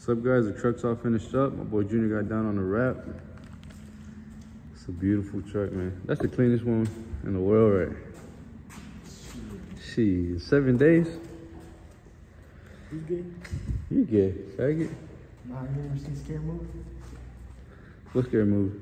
What's up, guys? The truck's all finished up. My boy Junior got down on the wrap. It's a beautiful truck, man. That's the cleanest one in the world, right? Shit, 7 days. You gay? You gay, faggot. Nah, you never seen Scary Movie? What Scary Movie?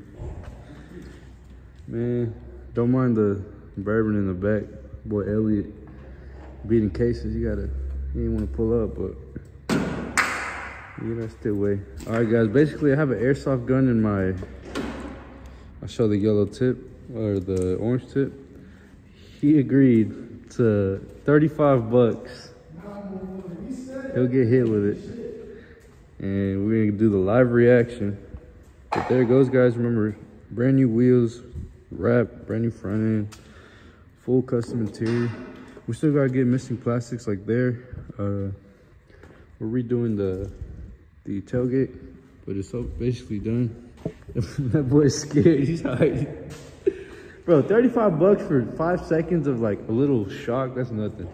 Man, don't mind the bourbon in the back. Boy Elliot beating cases. He didn't want to pull up, but yeah, that's still way. All right, guys. Basically, I have an airsoft gun in my. I'll show the yellow tip or the orange tip. He agreed to 35 bucks. He'll get hit with it, and we're gonna do the live reaction. But there it goes, guys. Remember, brand new wheels, wrap, brand new front end, full custom interior. We still gotta get missing plastics like there. We're redoing the tailgate, but it's basically done. That boy's scared. He's hiding. Bro, 35 bucks for 5 seconds of like a little shock. That's nothing.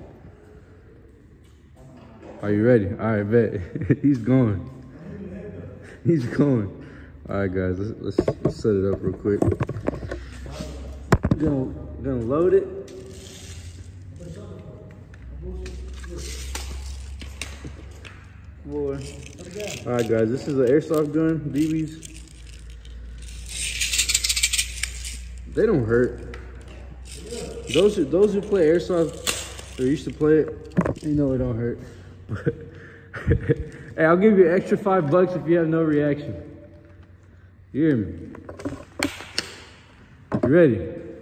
Are you ready? All right, bet. He's going. He's going. All right, guys. Let's set it up real quick. Gonna load it. Boy. All right, guys. This is an airsoft gun. BBs. They don't hurt. Those who play airsoft or used to play it, you know it don't hurt. Hey, I'll give you an extra $5 if you have no reaction. You hear me? You ready?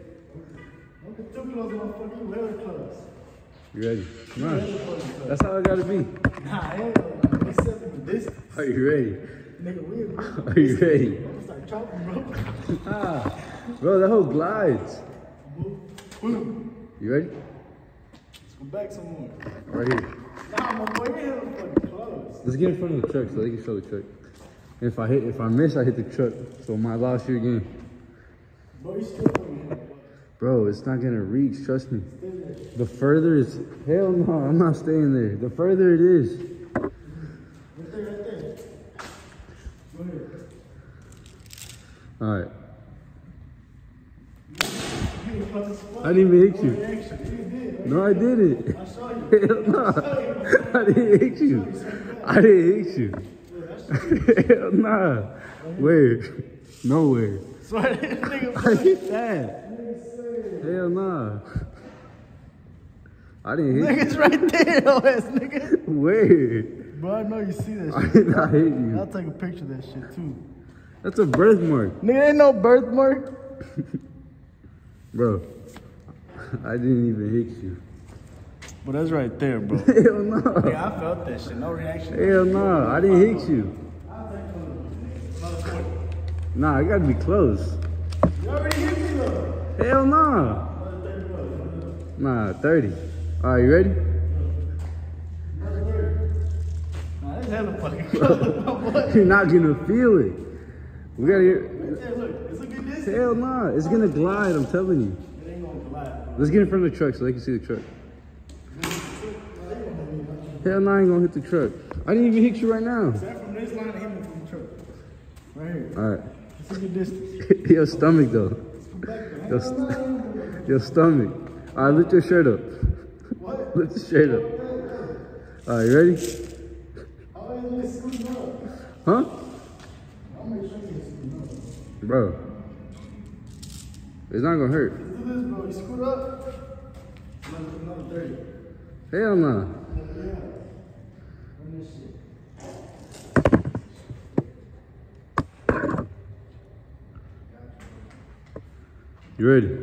You ready? Come on. That's how it gotta be. Nah, hell no. Except for this. Are you ready? Nigga, weird. Are you ready? I'm gonna start chopping, bro. Ah, bro, that whole glides. You You ready? Let's go back some more. Right here. Nah, my boy, you hit him fucking close. Let's get in front of the truck so they can show the truck. And if I miss, I hit the truck. So my loss you again. Bro, you still fucking hit. Bro, it's not gonna reach, trust me. The further it's, hell no, I'm not staying there. The further it is. Right there, right there. Go ahead. All right. You didn't cut the spot. I didn't even hit you. Reaction. You did. No, I didn't. I saw you. Hell no. I didn't hit you. I didn't hit you. Hell nah. Where? Nowhere. Swear this nigga I hit that. Hell nah. I didn't hit you. Nigga's right there, yo ass nigga. Where? Bro, I know you see that I shit. did not hit you. I'll take a picture of that shit too. That's a birthmark. Nigga, ain't no birthmark. Bro, I didn't even hit you. But that's right there, bro. Hell no. Yeah, I felt that shit. No reaction. Hell no. I didn't hit you. Nah, I gotta be close. You already hit me though. Hell nah. Nah, 30. All right, you ready? Nah, that's hella fucking close, my boy. You're not gonna feel it. We gotta hear. Right there, look. It's a good distance. Hell nah. It's gonna glide, I'm telling you. It ain't gonna glide, bro. Let's get in front of the truck so they can see the truck. Hell no, I ain't gonna hit the truck. I didn't even hit you right now. Except from this line to him from the truck. Right here. All right. It's a good distance. Your stomach though. Your stomach. All right, lift your shirt up. What? Lift the shirt up. All right, you ready? Huh? Bro, it's not gonna hurt. Let's do this, bro. You scoot up. Another 30. Hell no. Run this shit. You ready?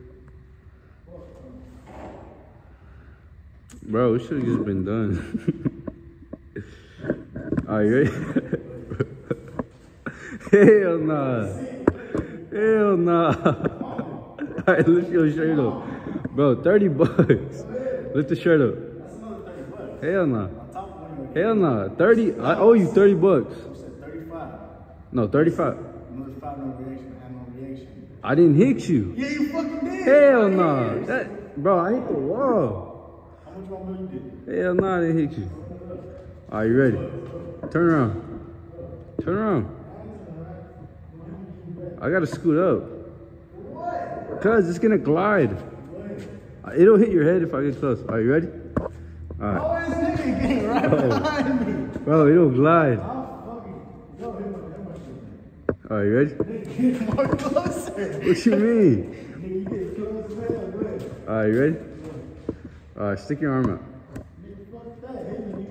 Bro, it should have just been done. Are you ready? Hell nah. Hell nah. Alright, lift your shirt up. Bro, 30 bucks. Lift the shirt up. That's another 30 bucks. Hell nah. On top of one, Hell nah. 30. I owe you 30 bucks. you said 35. No, 35. Another 5 no reaction. I had no reaction. I didn't hit you. Yeah, you fucking did. Hell nah. Bro, I hit the wall. How much more you did? Hell nah, I didn't hit you. Are you ready? Turn around. Turn around. I gotta scoot up. Cause it's gonna glide. It'll hit your head if I get close. Are you ready? Alright. Oh, this nigga getting right behind me. Bro, it'll glide. Alright, you ready? Get more closer. What you mean? Nigga, you get close, man. Alright, you ready? Alright, stick your arm out. Nigga, fuck that. Hit me,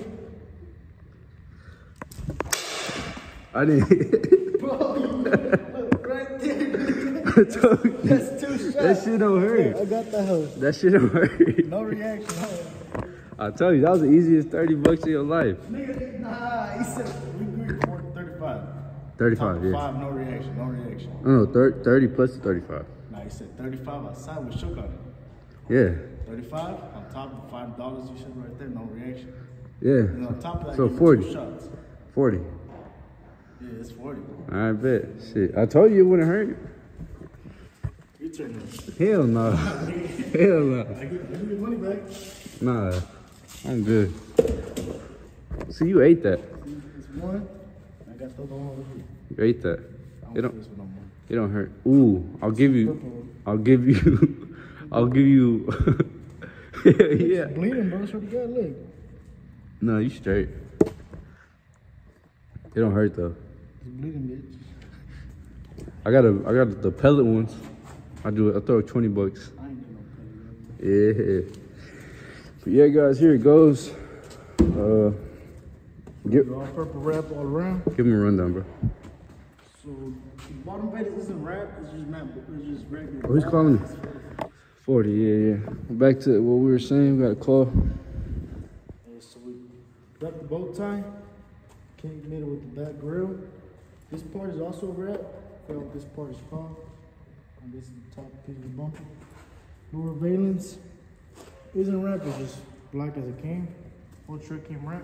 nigga. I didn't. Bro, you look right there, nigga. I told you. That's 2 shots. That shit don't hurt. I got the hose. That shit don't hurt. No reaction, huh? I tell you, that was the easiest 30 bucks of your life. Nigga, nah, he said we agreed for 35. 35, yeah. 5, no reaction, no reaction. No, 30 plus 35. Nah, he said 35 outside with shook on it. Yeah. 35 on top of $5 you said right there, no reaction. Yeah. And on top of that, So give me 40. 2 shots. 40. Yeah, it's 40. I bet. Shit. I told you it wouldn't hurt. You turn it. Hell no. Hell no. I give me money back. Nah. I'm good. See, you ate that. It's 1. I got the other one over here. You ate that. I It don't don't. feel this one no more. It don't hurt. Ooh, I'll give you. Yeah. Bleeding, bro. Swear to God, look. No, you straight. It don't hurt though. It's bleeding, bitch. I got the pellet ones. I throw 20 bucks. I ain't doing no pellet. Yeah. But yeah, guys, here it goes. Give All purple wrap all around. him a rundown, bro. So the bottom bed isn't wrap, it's just not, it's just regular. Oh, he's calling me. 40, yeah. Back to what we were saying. We got a claw. And so we wrap the bow tie, came middle with the back grill. This part is also wrapped. Well, this part is called. And this is the top piece of the bumper. Lower valence isn't wrapped, it's just black as it came. Full trick came wrapped.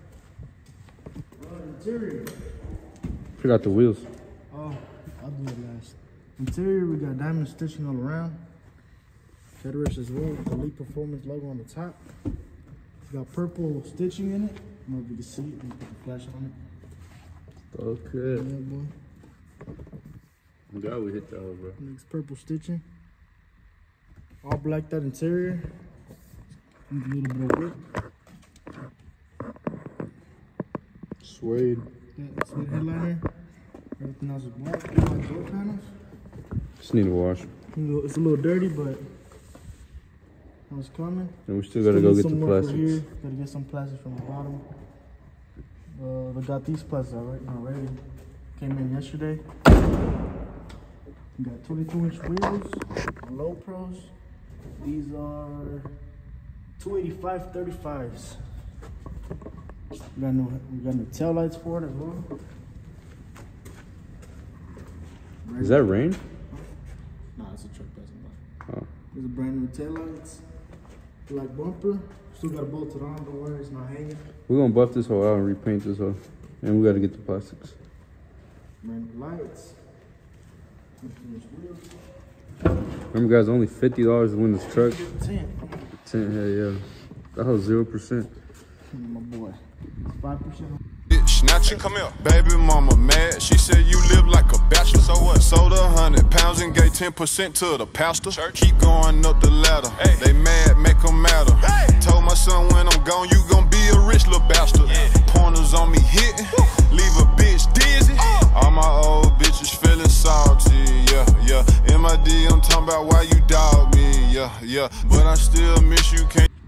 Interior. Forgot the wheels. Oh, I'll do it last. Interior, we got diamond stitching all around. Headrest as well, with the Elite Performance logo on the top. It's got purple stitching in it. I don't know if you can see it. Let me put the flash on it. Okay. Yeah, boy. I'm glad we hit that one, bro. Next purple stitching. All blacked out interior. Need a little bit of work. Suede. Yeah, that's the headliner. Everything else is black. Black door panels. Just need to wash. It's a little dirty, but it's coming. And we still gotta go get the some work over plastics. here. Gotta get some plastics from the bottom. We got these plastics already. Came in yesterday. We got 22-inch wheels, low pros. These are 285 35s. We got new tail lights for it as well. Is that rain? Nah, it's a truck passing by. Oh. These are brand new tail lights. Black bumper. Still got it bolted on, don't worry, it's not hanging. We're gonna buff this whole out and repaint this whole. And we gotta get the plastics. Brand new lights. 22-inch wheels. Remember, guys, only $50 to win this truck. 10. 10, hell yeah. That was 0%. My boy. 5%. Now you come here. Baby mama mad. She said you live like a bachelor. So what? Sold 100 pounds and gave 10% to the pastor. Church. Keep going up the ladder. Hey. They mad, make them matter. Hey. Told my son when I'm gone, you gon' be a rich little bastard. Yeah. Pointers on me hitting. Leave a bitch dizzy. All my old bitches feeling salty. Yeah, yeah. MID, I'm talking about why you dog me. Yeah, yeah. But I still miss you. Can't